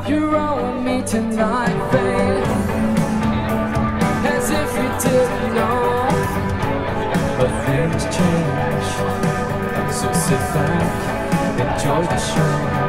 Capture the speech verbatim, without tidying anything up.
You're owing me tonight, babe, as if you didn't know. But things change, so sit back, enjoy the show.